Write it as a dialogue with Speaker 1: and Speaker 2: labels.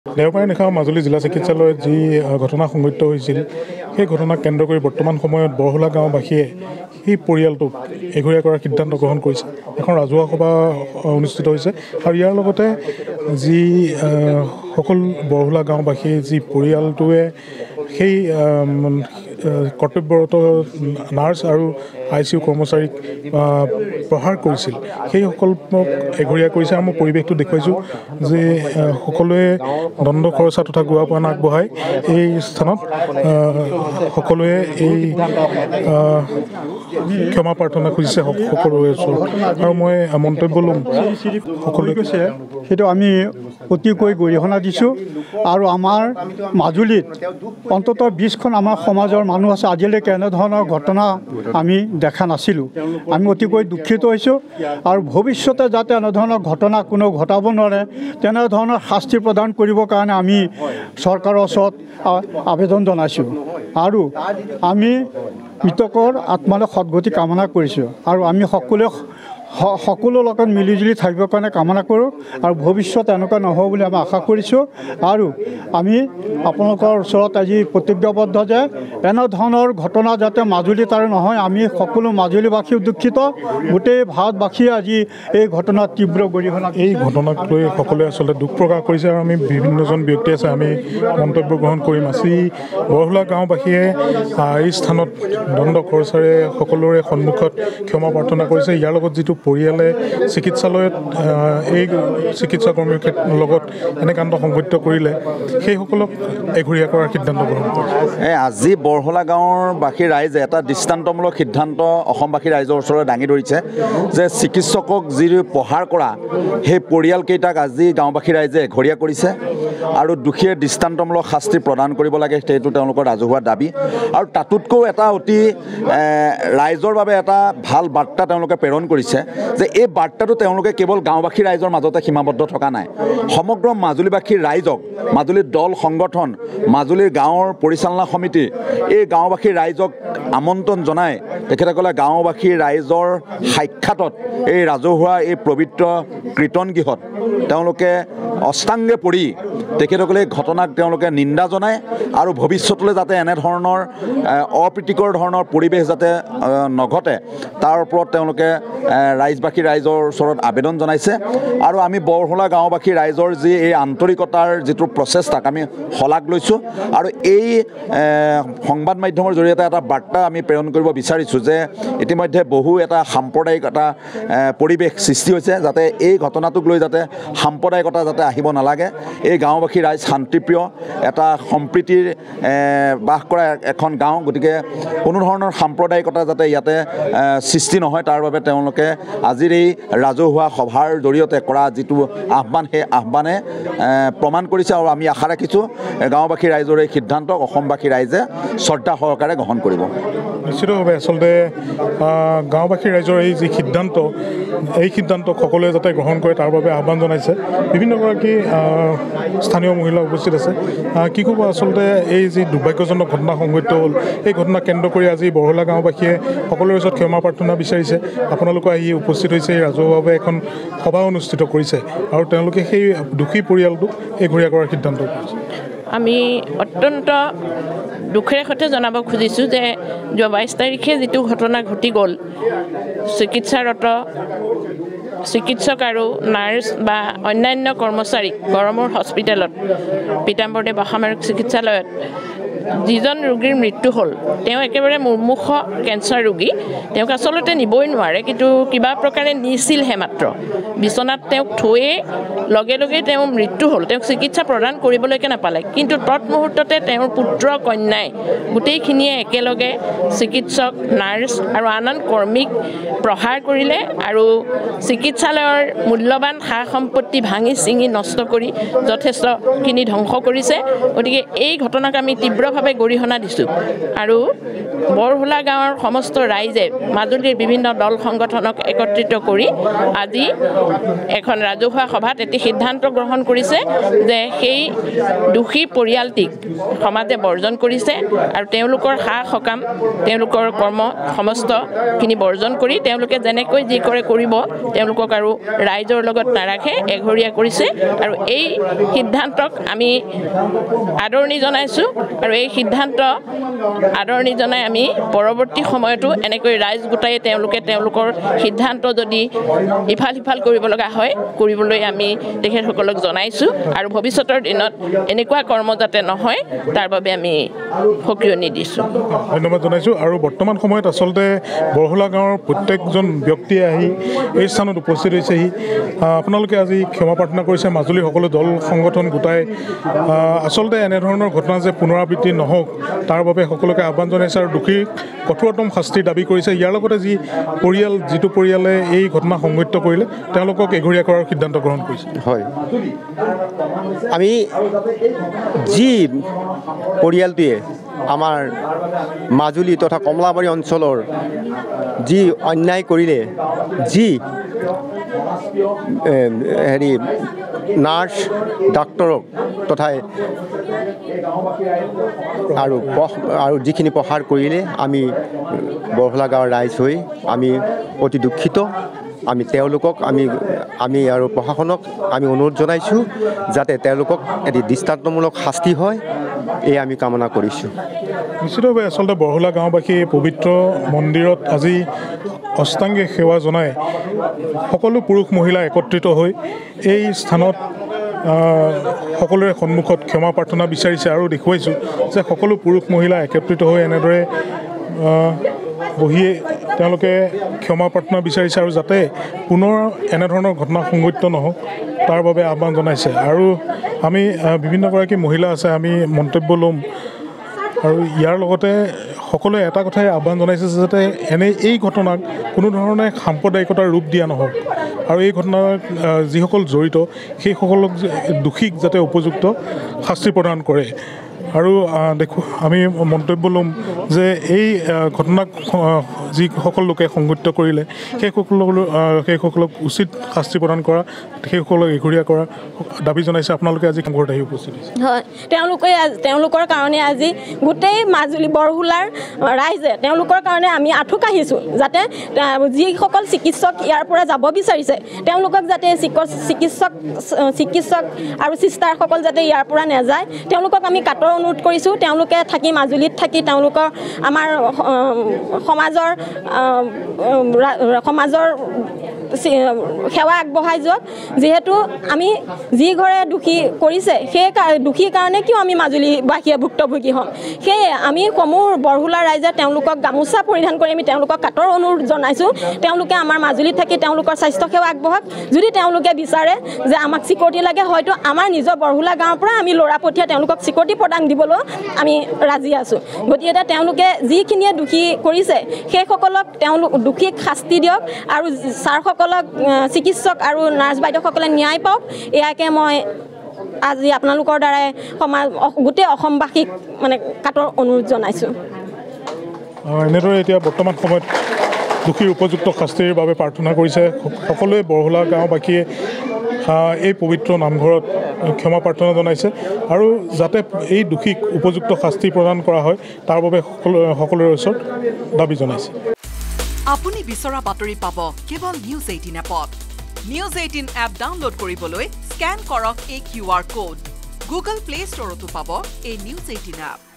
Speaker 1: দেওবাৰে নিশা মাজুলী জিলা চিকিৎসালয়ত যি ঘটনা সংঘটিত হৈছিল সেই ঘটনাক কেন্দ্ৰ কৰি বৰ্তমান সময়ত বৰহোলা গাঁওবাসীয়ে সেই পৰিয়ালটোক এঘৰীয়া কৰাৰ সিদ্ধান্ত গ্ৰহণ কৰিছে। এখন ৰাজহুৱা সভা অনুষ্ঠিত হৈছে আৰু ইয়াৰ লগতে যি সকলো বৰহোলা গাঁওবাসী যি পৰিয়ালটোৱে সেই কৰ্তব্যৰত নাৰ্ছ আৰু ICU কৰ্মচাৰীক প্ৰহাৰ কৰিছিল সেইসকলক এঘৰীয়া কৰিছে। আৰু মই পৰিৱেশটো দেখুৱাইছোঁ যে সকলোৱে দণ্ড খৰচা তথা গুৱা পান আগবঢ়াই এই স্থানত সকলোৱে এই ক্ষমা প্ৰাৰ্থনা খুজিছে সকলোৰে ওচৰত। আৰু মই মন্তব্য ল'ম সকলোৱে কৈছে
Speaker 2: সেইটো আমি অতিকৈ গৰিহণা দিছোঁ। আৰু আমাৰ মাজুলীত অন্ততঃ 20খন আমাৰ সমাজৰ মানুহ আছে, আজিলৈকে এনেধৰণৰ ঘটনা আমি দেখা নাছিলোঁ। আমি অতিকৈ দুখিত হৈছোঁ আৰু ভৱিষ্যতে যাতে এনেধৰণৰ ঘটনা কোনো ঘটাব নোৱাৰে তেনেধৰণৰ শাস্তি প্ৰদান কৰিবৰ কাৰণে আমি চৰকাৰৰ ওচৰত আবেদন জনাইছোঁ। আৰু আমি মৃতকৰ আত্মালৈ সদ্গতি কামনা কৰিছোঁ আৰু আমি সকলো লগত মিলিজুলি থাকিবৰ কাৰণে কামনা কৰোঁ আৰু ভৱিষ্যত এনেকুৱা নহ'ব বুলি আমি আশা কৰিছোঁ। আৰু আমি আপোনালোকৰ ওচৰত আজি প্ৰতিজ্ঞাবদ্ধ যে এনেধৰণৰ ঘটনা যাতে মাজুলীত আৰু নহয়। আমি সকলো মাজুলীবাসীও দুখিত, গোটেই ভাৰতবাসীয়ে আজি এই ঘটনাত তীব্ৰ গৰিহণা
Speaker 1: এই ঘটনাক লৈ সকলোৱে আচলতে দুখ প্ৰকাশ কৰিছে আৰু আমি বিভিন্নজন ব্যক্তি আছে আমি মন্তব্য গ্ৰহণ কৰিম। আজি বৰহোলা গাঁওবাসীয়ে এই স্থানত দণ্ড খৰচাৰে সকলোৰে সন্মুখত ক্ষমা প্ৰাৰ্থনা কৰিছে। ইয়াৰ লগত যিটো পৰিয়ালে চিকিৎসালয়ত এই চিকিৎসা কৰ্মীৰ লগত এনে কাণ্ড সংঘটিত কৰিলে সেইসকলক এঘৰীয়া কৰাৰ সিদ্ধান্ত গ্ৰহণ কৰিছে।
Speaker 3: আজি বৰহোলা গাঁৱৰ বাসী ৰাইজে এটা দৃষ্টান্তমূলক সিদ্ধান্ত অসমবাসী ৰাইজৰ ওচৰত দাঙি ধৰিছে যে চিকিৎসকক যি প্ৰহাৰ কৰা সেই পৰিয়ালকেইটাক আজি গাঁওবাসী ৰাইজে এঘৰীয়া কৰিছে আৰু দোষীয়ে দৃষ্টান্তমূলক শাস্তি প্ৰদান কৰিব লাগে, সেইটো তেওঁলোকৰ ৰাজহুৱা দাবী। আৰু তাতোতকৈও এটা অতি ৰাইজৰ বাবে এটা ভাল বাৰ্তা তেওঁলোকে প্ৰেৰণ কৰিছে যে এই বাৰ্তাটো তেওঁলোকে কেৱল গাঁওবাসী ৰাইজৰ মাজতে সীমাবদ্ধ থকা নাই, সমগ্ৰ মাজুলীবাসীৰ ৰাইজক, মাজুলীৰ দল সংগঠন, মাজুলীৰ গাঁৱৰ পৰিচালনা সমিতি, এই গাঁওবাসীৰ ৰাইজক আমন্ত্ৰণ জনাই তেখেতসকলে গাঁওবাসীৰ ৰাইজৰ সাক্ষাতত এই ৰাজহুৱা এই পবিত্ৰ কীৰ্তনগৃহত তেওঁলোকে অষ্টাংগে পৰি তেখেতসকলে ঘটনাক তেওঁলোকে নিন্দা জনায় আৰু ভৱিষ্যতলৈ যাতে এনেধৰণৰ অপ্ৰীতিকৰ ধৰণৰ পৰিৱেশ যাতে নঘটে তাৰ ওপৰত তেওঁলোকে ৰাইজৰ ওচৰত আবেদন জনাইছে। আৰু আমি বৰহোলা গাঁওবাসী ৰাইজৰ যি এই আন্তৰিকতাৰ যিটো প্ৰচেষ্টাক আমি শলাগ লৈছোঁ আৰু এই সংবাদ মাধ্যমৰ জৰিয়তে এটা বাৰ্তা আমি প্ৰেৰণ কৰিব বিচাৰিছোঁ যে ইতিমধ্যে বহু এটা সাম্প্ৰদায়িক এটা পৰিৱেশ সৃষ্টি হৈছে, যাতে এই ঘটনাটোক লৈ যাতে সাম্প্ৰদায়িকতা যাতে আহিব নালাগে। এই গাঁওবাসী ৰাইজ শান্তিপ্ৰিয় এটা সম্প্ৰীতিৰ বাস কৰা এখন গাঁও, গতিকে কোনো ধৰণৰ সাম্প্ৰদায়িকতা যাতে ইয়াতে সৃষ্টি নহয় তাৰ বাবে তেওঁলোকে আজিৰ এই ৰাজহুৱা সভাৰ জৰিয়তে কৰা যিটো আহ্বান সেই আহ্বানে প্ৰমাণ কৰিছে। আৰু আমি আশা ৰাখিছোঁ গাঁওবাসী ৰাইজৰ এই সিদ্ধান্তক অসমবাসী ৰাইজে শ্ৰদ্ধা সহকাৰে গ্ৰহণ কৰিব।
Speaker 1: নিশ্চিতভাৱে আচলতে গাঁওবাসী ৰাইজৰ এই যি সিদ্ধান্ত এই সিদ্ধান্তক সকলোৱে যাতে গ্ৰহণ কৰে তাৰ বাবে আহ্বান জনাইছে। বিভিন্নগৰাকী স্থানীয় মহিলা উপস্থিত আছে। কি ক'ব আচলতে এই যি দুৰ্ভাগ্যজনক ঘটনা সংঘটিত হ'ল এই ঘটনাক কেন্দ্ৰ কৰি আজি বৰহোলা গাঁওবাসীয়ে সকলোৰে ওচৰত ক্ষমা প্ৰাৰ্থনা বিচাৰিছে। আপোনালোকে আহি উপস্থিত হৈছে, ৰাজহুৱাভাৱে এখন সভা অনুষ্ঠিত কৰিছে আৰু তেওঁলোকে সেই দোষী পৰিয়ালটোক এঘৰীয়া কৰাৰ সিদ্ধান্ত কৰিছে।
Speaker 4: আমি অত্যন্ত দুখেৰে সৈতে জনাব খুজিছোঁ যে যোৱা 22 তাৰিখে যিটো ঘটনা ঘটি গ'ল, চিকিৎসাৰত চিকিৎসক আৰু নাৰ্ছ বা অন্যান্য কৰ্মচাৰীক গড়মূৰ হস্পিটেলত পীতাম্বৰদেৱ অসামৰিক চিকিৎসালয়ত যিজন ৰোগীৰ মৃত্যু হ'ল তেওঁ একেবাৰে মুৰ্মুষ কেঞ্চাৰ ৰোগী। তেওঁক আচলতে নিবই নোৱাৰে, কিন্তু কিবা প্ৰকাৰে নিছিলহে মাত্ৰ। বিচনাত তেওঁক থৈয়ে লগে লগে তেওঁৰ মৃত্যু হ'ল, তেওঁক চিকিৎসা প্ৰদান কৰিবলৈকে নাপালে। কিন্তু তৎমুহূৰ্ততে তেওঁৰ পুত্ৰ কন্যাই গোটেইখিনিয়ে একেলগে চিকিৎসক, নাৰ্ছ আৰু আন কৰ্মীক প্ৰহাৰ কৰিলে আৰু চিকিৎসালয়ৰ মূল্যৱান সা সম্পত্তি ভাঙি চিঙি নষ্ট কৰি যথেষ্টখিনি ধ্বংস কৰিছে। গতিকে এই ঘটনাক আমি তীব্ৰ যথেষ্টভাৱে গৰিহণা দিছোঁ আৰু বৰহোলা গাঁৱৰ সমস্ত ৰাইজে মাজুলীৰ বিভিন্ন দল সংগঠনক একত্ৰিত কৰি আজি এখন ৰাজহুৱা সভাত এটি সিদ্ধান্ত গ্ৰহণ কৰিছে যে সেই দোষী পৰিয়ালটিক সমাজে বৰ্জন কৰিছে আৰু তেওঁলোকৰ সা সকাম তেওঁলোকৰ কৰ্ম সমস্তখিনি বৰ্জন কৰি তেওঁলোকে যেনেকৈ যি কৰে কৰিব তেওঁলোকক আৰু ৰাইজৰ লগত নাৰাখে এঘৰীয়া কৰিছে আৰু এই সিদ্ধান্তক আমি আদৰণি জনাইছোঁ আৰু এই সিদ্ধান্ত আদৰণি জনাই আমি পৰৱৰ্তী সময়তো এনেকৈ ৰাইজ গোটাই তেওঁলোকে তেওঁলোকৰ সিদ্ধান্ত যদি ইফাল সিফাল কৰিব লগা হয় কৰিবলৈ আমি তেখেতসকলক জনাইছোঁ আৰু ভৱিষ্যতৰ দিনত এনেকুৱা কৰ্ম যাতে নহয় তাৰ বাবে আমি সক্ৰিয়নি দিছোঁ।
Speaker 1: ধন্যবাদ জনাইছোঁ আৰু বৰ্তমান সময়ত আচলতে বৰহোলা গাঁৱৰ প্ৰত্যেকজন ব্যক্তিয়ে আহি এই স্থানত উপস্থিত হৈছেহি। আপোনালোকে আজি ক্ষমা প্ৰাৰ্থনা কৰিছে মাজুলীৰ সকলো দল সংগঠন গোটাই আচলতে এনেধৰণৰ ঘটনা যে পুনৰাবৃত্তি নহওক তাৰ বাবে সকলোকে আহ্বান জনাইছে আৰু দোষীক কঠোৰতম শাস্তিৰ দাবী কৰিছে। ইয়াৰ লগতে যিটো পৰিয়ালে এই ঘটনা সংঘটিত কৰিলে তেওঁলোকক এঘৰীয়া কৰাৰ সিদ্ধান্ত গ্ৰহণ কৰিছে।
Speaker 5: হয়, আমি যি পৰিয়ালটোৱে আমাৰ মাজুলী তথা কমলাবাৰী অঞ্চলৰ যি অন্যায় কৰিলে, যি নাৰ্ছ ডাক্তৰক তথা আৰু যিখিনি প্ৰহাৰ কৰিলে আমি বৰহোলা গাঁৱৰ ৰাইজ হৈ আমি অতি দুখিত। আমি তেওঁলোকক আমি আৰু প্ৰশাসনক আমি অনুৰোধ জনাইছোঁ যাতে তেওঁলোকক এটি দৃষ্টান্তমূলক শাস্তি হয়, এই আমি কামনা কৰিছোঁ।
Speaker 1: নিশ্চিতভাৱে আচলতে বৰহোলা গাঁওবাসী পবিত্ৰ মন্দিৰত আজি অষ্টাংগিক সেৱা জনাই সকলো পুৰুষ মহিলা একত্ৰিত হৈ এই স্থানত সকলোৰে সন্মুখত ক্ষমা প্ৰাৰ্থনা বিচাৰিছে আৰু দেখুৱাইছোঁ যে সকলো পুৰুষ মহিলা একত্ৰিত হৈ এনেদৰে বহিয়ে তেওঁলোকে ক্ষমা প্ৰাৰ্থনা বিচাৰিছে আৰু যাতে পুনৰ এনেধৰণৰ ঘটনা সংঘটিত নহওক তাৰ বাবে আহ্বান জনাইছে। আৰু আমি বিভিন্নগৰাকী মহিলা আছে, আমি মন্তব্য ল'ম আৰু ইয়াৰ লগতে সকলোৱে এটা কথাই আহ্বান জনাইছে যাতে এই ঘটনাক কোনো ধৰণে সাম্প্ৰদায়িকতাৰ ৰূপ দিয়া নহওক আৰু এই ঘটনাত যিসকল জড়িত সেইসকলক দোষীক যাতে উপযুক্ত শাস্তি প্ৰদান কৰে। আৰু আমি মন্তব্য ল'ম যে এই ঘটনাক যিসকল লোকে সংঘটিত কৰিলে সেইসকলক উচিত শাস্তি প্ৰদান কৰা, সেইসকলক এঘৰীয়া কৰা দাবী জনাইছে। আপোনালোকে আজি ঘৰত আহি উপস্থিত হৈছে।
Speaker 6: হয়, তেওঁলোকৰ কাৰণে আজি গোটেই মাজুলী বৰহোলাৰ ৰাইজে তেওঁলোকৰ কাৰণে আমি আঁঠু কাঢ়িছোঁ যাতে যিসকল চিকিৎসক ইয়াৰ পৰা যাব বিচাৰিছে তেওঁলোকক যাতে চিকিৎসক আৰু চিষ্টাৰসকল যাতে ইয়াৰ পৰা নাযায় তেওঁলোকক আমি কাটৰ অনুৰোধ কৰিছোঁ। তেওঁলোকে থাকি মাজুলীত থাকি তেওঁলোকৰ আমাৰ সমাজৰ সেৱা আগবঢ়াই যাওক। যিহেতু আমি যি ঘৰে দোষী কৰিছে সেই দোষীৰ কাৰণে কিয় আমি মাজুলীবাসীয়ে ভুক্তভোগী হ'ম। সেয়ে আমি সমূহ বৰহোলা ৰাইজে তেওঁলোকক গামোচা পৰিধান কৰি আমি তেওঁলোকক কাটৰ অনুৰোধ জনাইছোঁ। তেওঁলোকে আমাৰ মাজুলীত থাকি তেওঁলোকৰ স্বাস্থ্যসেৱা আগবঢ়াওক। যদি তেওঁলোকে বিচাৰে যে আমাক চিকিউৰিটি লাগে, হয়তো আমাৰ নিজৰ বৰহোলা গাঁৱৰ পৰা আমি ল'ৰা পঠিয়াই তেওঁলোকক চিকিউৰিটি প্ৰদান দিবলৈ আমি ৰাজি আছোঁ। গতিকে তেওঁলোকে যিখিনিয়ে দোষী কৰিছে সেইসকলক দোষীক শাস্তি দিয়ক আৰু ছাৰসকলক চিকিৎসক আৰু নাৰ্ছ বাইদেউসকলে ন্যায় পাওক, এয়াকে মই আজি আপোনালোকৰ দ্বাৰাই গোটেই অসমবাসীক কাটৰ অনুৰোধ জনাইছোঁ।
Speaker 1: এনেদৰে এতিয়া বৰ্তমান সময়ত দোষীৰ উপযুক্ত শাস্তিৰ বাবে প্ৰাৰ্থনা কৰিছে সকলোৱে। বৰহোলা গাঁওবাসীয়ে এই পবিত্ৰ নামঘৰত ক্ষমা প্ৰাৰ্থনা জনাইছে আৰু যাতে এই দোষীক উপযুক্ত শাস্তি প্ৰদান কৰা হয় তাৰ বাবে সকলোৰে ওচৰত দাবী জনাইছে।
Speaker 7: আপুনি বিচৰা বাতৰি পাব কেৱল নিউজ 18 এপত। নিউজ 18 এপ ডাউনলোড কৰিবলৈ স্কেন কৰক এই QR কোড। গুগল প্লে ষ্টৰতো পাব এই নিউজ 18 এপ।